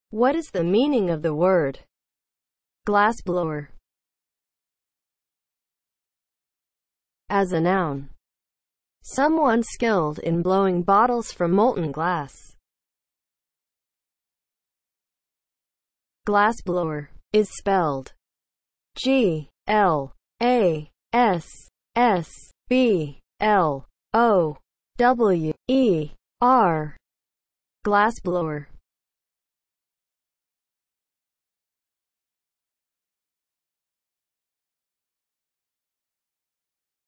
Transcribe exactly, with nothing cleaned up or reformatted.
What is the meaning of the word glassblower? As a noun, someone skilled in blowing bottles from molten glass. Glassblower is spelled G L A S S B L O W E R. Glassblower.